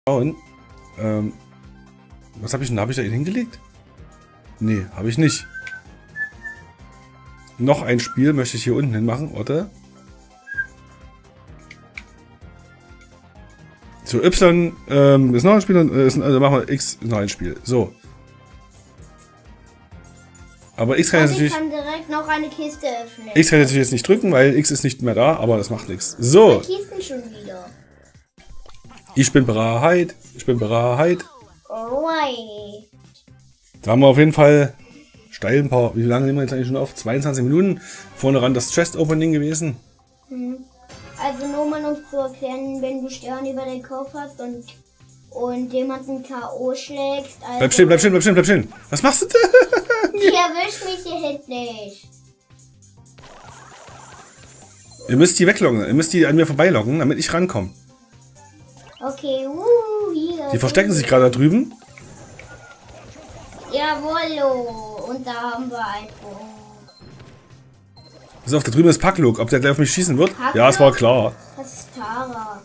schauen. Was habe ich denn? Habe ich da hingelegt? Nee, habe ich nicht. Noch ein Spiel möchte ich hier unten hin machen, oder? So, Y ist noch ein Spiel, also machen wir X noch ein Spiel. So. Aber X kann jetzt natürlich. Ich kann direkt noch eine Kiste öffnen. X kann natürlich jetzt nicht drücken, weil X ist nicht mehr da, aber das macht nichts. So. Kisten schon wieder. Ich bin bereit. Ich bin bereit. Alright. Da haben wir auf jeden Fall steil ein paar. Wie lange nehmen wir jetzt eigentlich schon auf? 22 Minuten. Vorne ran das Chest-Opening gewesen. Also nur mal um zu erklären, wenn du Sterne über den Kopf hast und jemanden K.O. schlägst. Also Bleib stehen, bleib stehen, bleib stehen, bleib stehen. Was machst du denn? Die erwischt mich hier hinten nicht. Ihr müsst die weglocken. Ihr müsst die an mir vorbeilocken, damit ich rankomme. Okay, hier. Die verstecken sich gerade da drüben. Jawollo. Und da haben wir einen Punkt. Pass auf, da drüben ist Packlook. Ob der gleich auf mich schießen wird? Packlook? Ja, es war klar. Das ist Tara.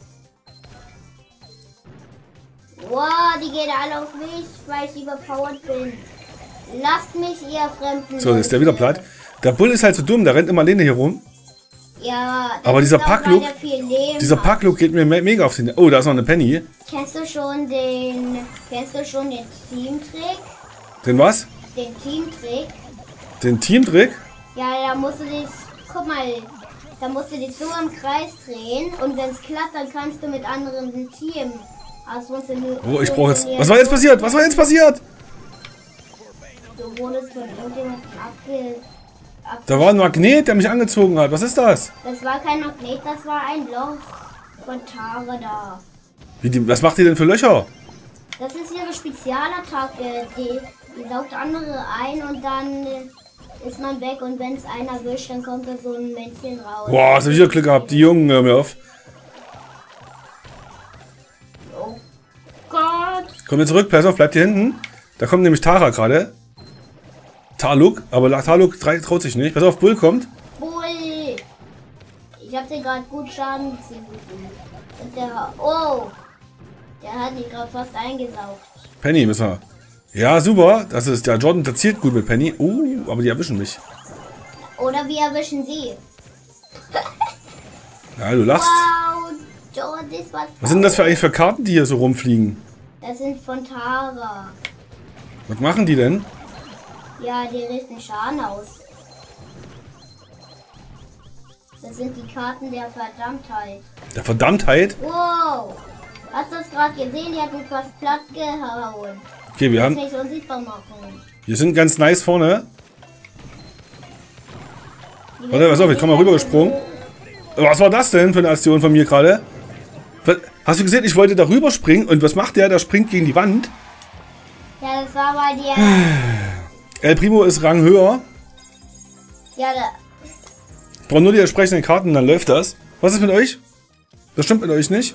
Wow, die gehen alle auf mich, weil ich überpowered bin. Lasst mich, ihr Fremden. So, jetzt ist der wieder platt. Der Bull ist halt so dumm, der rennt immer alleine hier rum. Ja, Aber dieser ist auch, Packlook, weil der viel Leben dieser hat. Packlook geht mir mega auf den... Oh, da ist noch eine Penny. Kennst du schon den Teamtrick? Den was? Den Teamtrick? Den Teamtrick? Ja, da musst du dich, guck mal, da musst du dich so im Kreis drehen und wenn es klappt, dann kannst du mit anderen ein Team. Oh, ich brauche jetzt... Was war jetzt passiert? Was war jetzt passiert? Du wurdest von irgendjemandem Da war ein Magnet, der mich angezogen hat. Was ist das? Das war kein Magnet, das war ein Loch von Tara da. Was macht ihr denn für Löcher? Das ist ihre Spezialattacke. Die saugt andere ein und dann ist man weg. Und wenn es einer erwischt, dann kommt da so ein Männchen raus. Boah, hast du wieder Glück gehabt. Die Jungen, hör mir auf. Oh Gott. Komm jetzt zurück, pass auf, bleibt hier hinten. Da kommt nämlich Tara gerade. Tarluk, aber Tarluk traut sich nicht. Pass auf, Bull kommt. Bull. Ich hab dir gerade gut Schaden zugefügt. Und der... Oh. Der hat dich gerade fast eingesaugt. Penny müssen wir. Ja, super. Das ist der Jordan, der zielt gut mit Penny. Aber die erwischen mich. Oder wir erwischen sie. Ja, du lachst. Wow, Jordan, das war's. Was sind das für eigentlich für Karten, die hier so rumfliegen? Das sind von Tara. Was machen die denn? Ja, die richten Schaden aus. Das sind die Karten der Verdammtheit. Der Verdammtheit? Wow! Hast du das gerade gesehen? Die hat mich fast platt gehauen. Okay, wir haben... Nicht unsichtbar machen. Wir sind ganz nice vorne. Warte, pass auf, ich komme mal rübergesprungen. Was war das denn für eine Aktion von mir gerade? Hast du gesehen, ich wollte da rüberspringen und was macht der? Der springt gegen die Wand. Ja, das war bei dir. El Primo ist Rang höher. Ja, Ich brauche nur die entsprechenden Karten, dann läuft das. Was ist mit euch? Das stimmt mit euch nicht?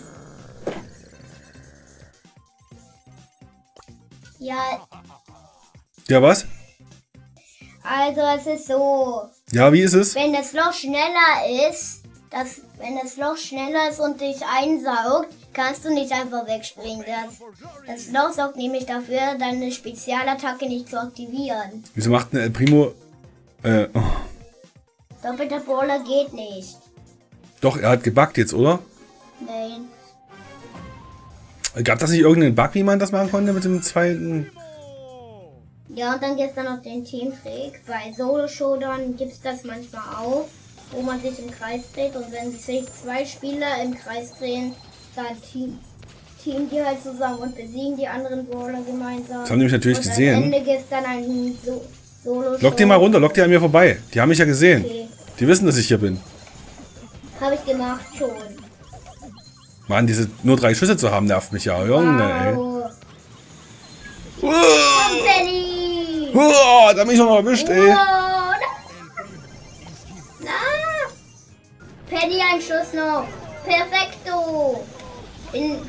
ja, Ja, was? also es ist so. Ja, wie ist es? Wenn das Loch schneller ist, wenn das Loch schneller ist und dich einsaugt, kannst du nicht einfach wegspringen. Das Loch sorgt nämlich dafür, deine Spezialattacke nicht zu aktivieren. Wieso macht ein El Primo... Oh. Doppelter Brawler geht nicht. Doch, er hat gebuggt jetzt, oder? Nein. Gab das nicht irgendeinen Bug, wie man das machen konnte mit dem zweiten? Ja, und dann gibt es dann noch den Teamtrick. Bei Solo Showdown gibt es das manchmal auch, wo man sich im Kreis dreht. Und wenn sich zwei Spieler im Kreis drehen, dann teamen die halt zusammen und besiegen die anderen Brawler gemeinsam. Das haben die mich natürlich und gesehen. Am Ende gibt es dann einen Solo-Show. Lock die mal runter, lock die an mir vorbei. Die haben mich ja gesehen. Okay. Die wissen, dass ich hier bin. Habe ich gemacht schon. Mann, diese nur 3 Schüsse zu haben, nervt mich ja. Junge, ey. Wow. Uah, Komm, Penny! da hab ich noch mal erwischt, ey. Wow. Na. Penny, ein Schuss noch. Perfekto. Ey,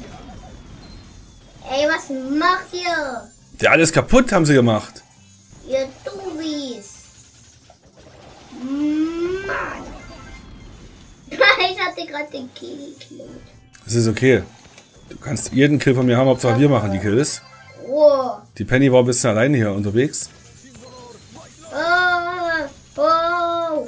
was macht ihr? Ja, alles kaputt haben sie gemacht. Ihr Dubis. Mann. Ich hatte gerade den Kill gekillt. Das ist okay. Du kannst jeden Kill von mir haben, Hauptsache wir machen die Kills. Oh. Die Penny war ein bisschen alleine hier unterwegs. Oh.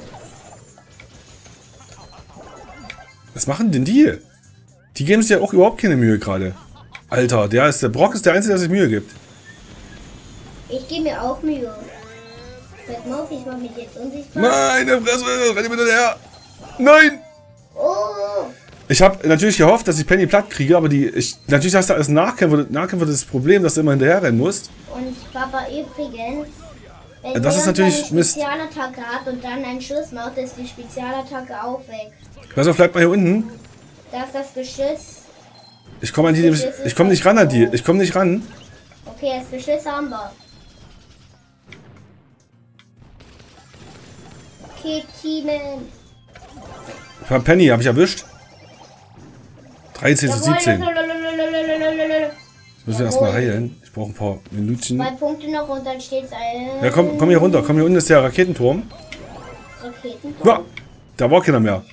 Was machen denn die? Die geben sich ja auch überhaupt keine Mühe gerade. Alter, der Brock ist der Einzige, der sich Mühe gibt. Ich gebe mir auch Mühe. Pass mal auf, ich mache mich jetzt unsichtbar. Meine Fresse, renn bitte her. Nein! Oh. Ich habe natürlich gehofft, dass ich Penny platt kriege, aber natürlich hast du als Nahkämpfer das Problem, dass du immer hinterher rennen musst. Und Papa übrigens, wenn das ist natürlich eine Mist. Spezialattacke hat und dann einen Schuss macht, ist die Spezialattacke auch weg. Pass auf, bleib mal hier unten. Da ist das Geschütz. Ich komme nicht ran an die. Ich komme nicht ran. Okay, das Geschütz haben wir. Okay, Teamen. Penny habe ich erwischt. 13 zu 17. Ich muss erstmal heilen. Ich brauche ein paar Minuten. 2 Punkte noch und dann steht's ein. Ja, komm hier runter. Komm, hier unten ist der Raketenturm. Raketenturm? Ja, da war keiner mehr.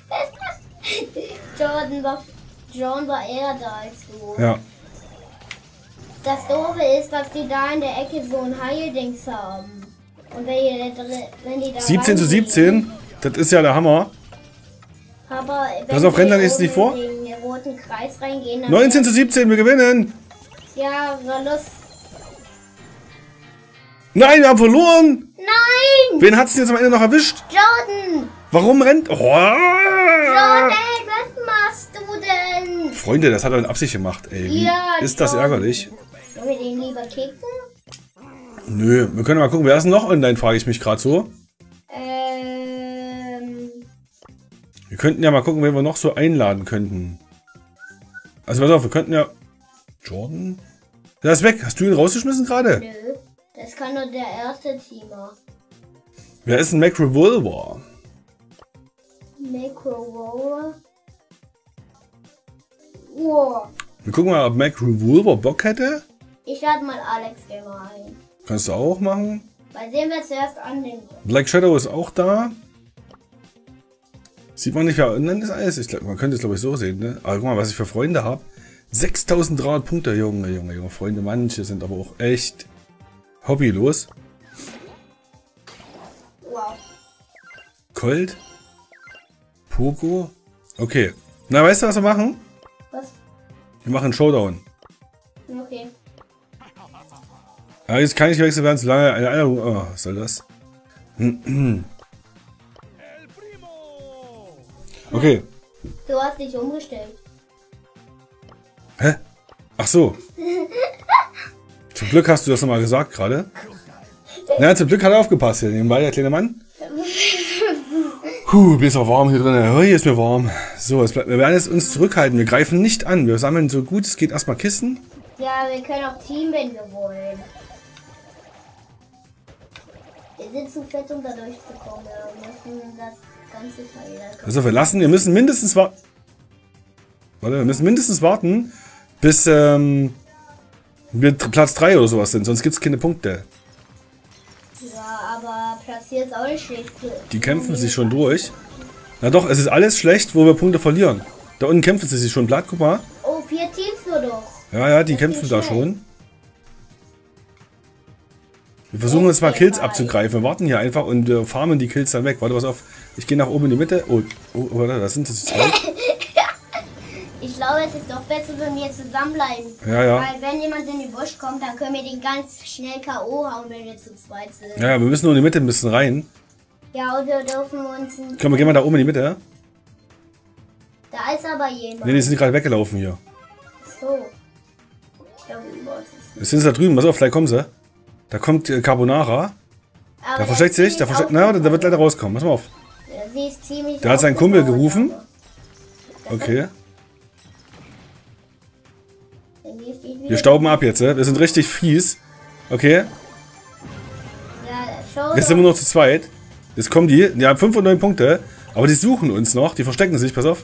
John war eher da als du. Ja. Das Doofe ist, dass die da in der Ecke so ein Heildings haben. Und wenn die da 17 zu 17. Das ist ja der Hammer. Aber wenn Pass auf, renn dann jetzt nicht vor. in den roten Kreis reingehen, dann 19 zu 17, wir gewinnen. ja, Verlust. Nein, wir haben verloren. Nein! Wen hat's denn jetzt am Ende noch erwischt? Jordan! Warum rennt... Oh. Jordan, was machst du denn? Freunde, das hat er in Absicht gemacht, ey. Wie Ja, ist das Jordan. ärgerlich? Sollen wir den lieber kicken? Nö, wir können mal gucken, wer ist denn noch online, frage ich mich gerade so. Wir könnten ja mal gucken, wen wir noch so einladen könnten. Also pass auf, wir könnten ja... Jordan? Der ist weg. Hast du ihn rausgeschmissen gerade? Nö, das kann nur der erste Teamer. Wer ist ein Mac Revolver? Macro. Wow. Wir gucken mal, ob Mac Revolver Bock hätte. Ich lade mal Alex Gamer ein. Kannst du auch machen. Weil sehen wir zuerst an den. Black Shadow ist auch da. Sieht man nicht, wer online ist alles. Man könnte es, glaube ich, so sehen, ne? Aber guck mal, was ich für Freunde habe. 6300 Punkte, Junge. Freunde, manche sind aber auch echt hobbylos. Wow. Colt. Poco. Okay. Na, weißt du, was wir machen? Was? Wir machen einen Showdown. Okay. Ja, jetzt kann ich wechseln werden, zu lange eine Einladung. Oh, was soll das? Okay. Du hast dich umgestellt. Hä? Ach so. Zum Glück hast du das nochmal gesagt gerade. Na, zum Glück hat er aufgepasst hier nebenbei, der kleine Mann. Mir ist auch warm hier drin. Oh, hier ist mir warm. So, wir werden jetzt uns zurückhalten. Wir greifen nicht an. Wir sammeln so gut es geht erstmal Kisten. Ja, wir können auch Team, wenn wir wollen. Wir sind zu fett, um da durchzukommen. Wir müssen das ganze Teil. Also wir müssen mindestens warten. Warte, wir müssen mindestens warten, bis wir Platz 3 oder sowas sind, sonst gibt es keine Punkte. Ja, aber Platz 4 ist auch nicht schlecht. Die kämpfen sich schon durch. Na doch, es ist alles schlecht, wo wir Punkte verlieren. Da unten kämpfen sie sich schon platt, guck mal. Oh, 4 Teams nur doch. Ja, die kämpfen da schon. Wir versuchen uns mal Kills abzugreifen. Wir warten hier einfach und wir farmen die Kills dann weg. Warte, pass auf. Ich gehe nach oben in die Mitte. Oh, warte, da sind sie zwei. Ich glaube, es ist doch besser, wenn wir zusammenbleiben. Ja. Weil wenn jemand in die Busch kommt, dann können wir den ganz schnell K.O. hauen, wenn wir zu zweit sind. Ja, wir müssen nur in die Mitte ein bisschen rein. Ja, und wir dürfen uns... Komm, wir gehen mal da oben in die Mitte. Da ist aber jemand. Ne, die sind gerade weggelaufen hier. So. Ich glaube, über uns ist... Jetzt sind sie da drüben. Pass auf, vielleicht kommen sie. Da kommt Carbonara. Aber Da versteckt sich. Da wird leider rauskommen. Pass mal auf. Ja, sie ist ziemlich... Der hat seinen Kumpel aufgebaut, gerufen. aber- Okay. Dann gehst du wieder- Wir stauben ab jetzt, wir sind richtig fies. Okay, Ja, schau jetzt sind wir nur zu zweit. Jetzt kommen die haben 5 und 9 Punkte. Aber die suchen uns noch, die verstecken sich, pass auf.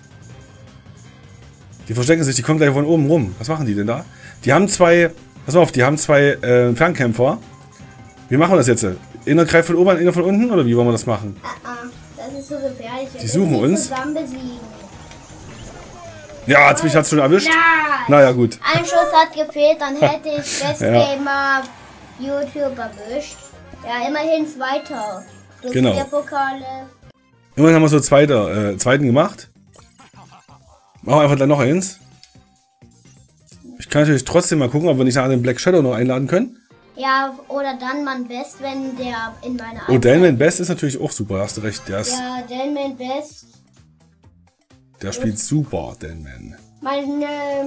Die verstecken sich, die kommen gleich von oben rum. Was machen die denn da? Die haben zwei, pass auf, die haben zwei Fernkämpfer. Wie machen wir das jetzt? Einer greift von oben, einer von unten? Oder wie wollen wir das machen? Das ist so gefährlich. Die suchen uns. Zusammen besiegen. Ja, mich hat's schon erwischt. Nein. Naja, gut. Ein Schuss hat gefehlt, dann hätte ich Best Gamer YouTube erwischt. Ja, immerhin Zweiter. Durch Genau. 4 Pokale. Immerhin haben wir so zweiten gemacht. Machen wir einfach dann noch eins. Ich kann natürlich trotzdem mal gucken, ob wir nicht nachher den Black Shadow noch einladen können. Ja, oder dann man Best, wenn der in meiner Oh, Danman Best ist natürlich auch super, hast du recht. Der, ist, Ja, Danman Best. der spielt super, Danman. Mein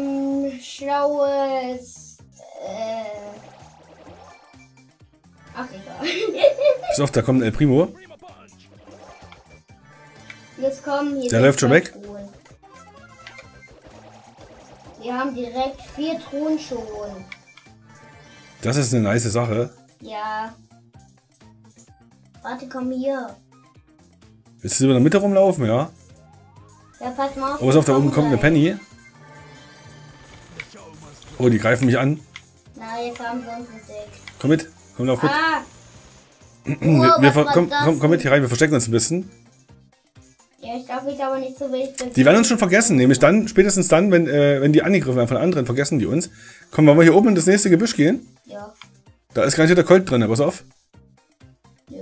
schlaues. Ach, egal. Pass auf, da kommt ein El Primo. Jetzt kommen hier. Der läuft schon weg. Truhen. Wir haben direkt 4 Truhen schon. Das ist eine nice Sache. Ja. Warte, komm hier. Willst du über der Mitte rumlaufen, ja? Ja, pass mal auf. Oh, pass auf, da oben kommt eine Penny. Oh, die greifen mich an. Na, jetzt haben sie uns entdeckt. Komm mit, komm lauf mit. Ah! Komm mit hier rein, wir verstecken uns ein bisschen. Ja, ich darf mich aber nicht so wild. Die werden uns schon vergessen, nämlich dann, spätestens dann, wenn die angegriffen werden von anderen, vergessen die uns. Komm, wollen wir hier oben in das nächste Gebüsch gehen? Ja. Da ist garantiert der Colt drin, pass auf. Nö.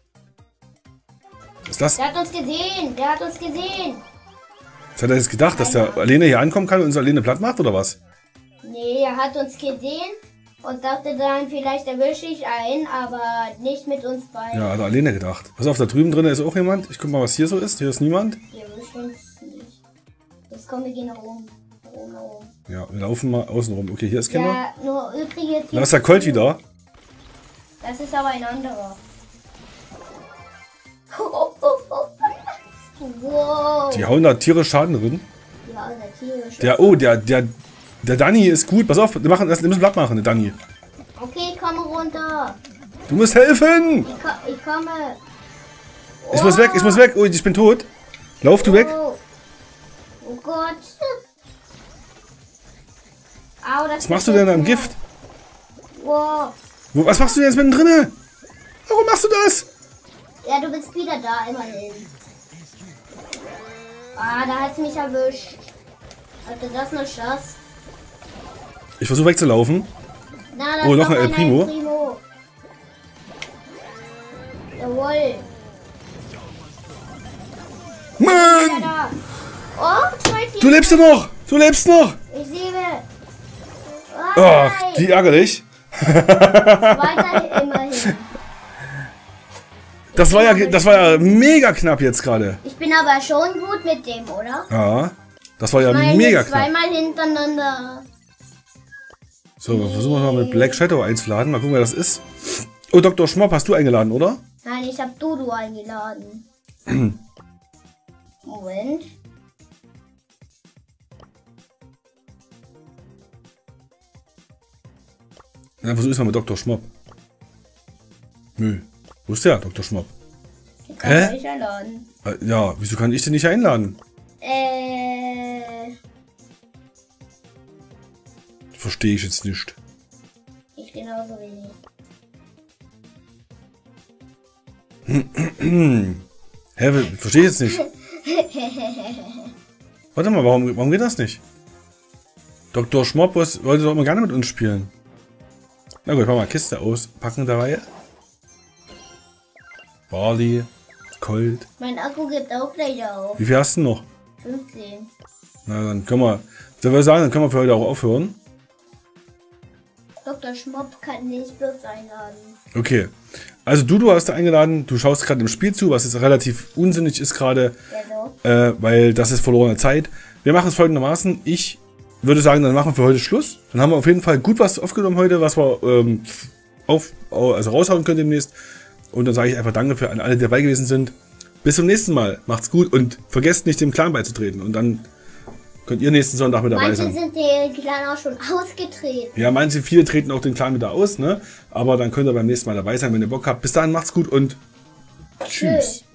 Was ist das? Der hat uns gesehen, der hat uns gesehen. Was hat er jetzt gedacht, dass der alleine hier ankommen kann und uns alleine platt macht, oder was? Nee, er hat uns gesehen und dachte dann, vielleicht erwische ich einen, aber nicht mit uns beiden. Ja, hat er alleine gedacht. Pass auf, da drüben drin ist auch jemand. Ich guck mal, was hier so ist. Hier ist niemand. Wir erwischen uns nicht. Jetzt kommen wir gehen nach oben. Nach oben, nach oben. Ja, wir laufen mal außen rum. Okay, hier ist keiner. Ja, nur übrigens. Da ist der Colt wieder. Das ist aber ein anderer. Wow. Die hauen da tierisch Schaden drin. Ja, der tierische. Der Danny ist gut. Pass auf, wir müssen Blatt machen, der Danny. Okay, komm runter. Du musst helfen! Ich komme. Ich muss weg, ich muss weg. Oh, ich bin tot. Lauf du weg. Oh Gott. Au, Was machst du denn am Gift? Wow. Was machst du denn jetzt mit drinne? Warum machst du das? Ja, du bist wieder da, immerhin. Ah, da hast du mich erwischt. Hatte das eine Chance? Ich versuche wegzulaufen. Na, das Oh, ist noch ein El ein Primo. Jawohl. Mann! Da. Oh, 2 Teams. Du lebst noch! Du lebst noch! Ich lebe. Oh, nein. wie ärgerlich. Weiter immerhin. Das war ja mega knapp jetzt gerade. Ich bin aber schon gut mit dem, oder? Ja, das war ja Meine mega knapp. zweimal hintereinander. So, wir versuchen mal mit Black Shadow einzuladen. Mal gucken, wer das ist. Oh, Dr. Schmopp hast du eingeladen, oder? Nein, ich habe Dudu eingeladen. Moment. Dann versuch es mal mit Dr. Schmopp. Nö. Wo ist der, Dr. Schmopp? Den kann Hä? ich nicht einladen. Ja, wieso kann ich den nicht einladen? Verstehe ich jetzt nicht. Ich genauso wenig. Hä, verstehe ich jetzt nicht. Warte mal, warum geht das nicht? Dr. Schmopp wollte doch immer gerne mit uns spielen. Na gut, machen wir mal Kiste auspacken dabei. Barley, Colt. Mein Akku gibt auch gleich auf. Wie viel hast du noch? 15. Na, dann können wir, dann würde ich sagen, dann können wir für heute auch aufhören. Dr. Schmopp kann nicht bloß einladen. Okay. Also du hast da eingeladen, du schaust gerade im Spiel zu, was jetzt relativ unsinnig ist gerade, Ja, so. weil das ist verlorene Zeit. Wir machen es folgendermaßen, ich würde sagen, dann machen wir für heute Schluss. Dann haben wir auf jeden Fall gut was aufgenommen heute, was wir also raushauen können demnächst. Und dann sage ich einfach Danke für alle, die dabei gewesen sind. Bis zum nächsten Mal. Macht's gut und vergesst nicht, dem Clan beizutreten. Und dann könnt ihr nächsten Sonntag mit dabei Manche sein. sind den Clan auch schon ausgetreten. Ja, viele treten auch den Clan wieder aus, ne? Aber dann könnt ihr beim nächsten Mal dabei sein, wenn ihr Bock habt. Bis dahin macht's gut und tschüss.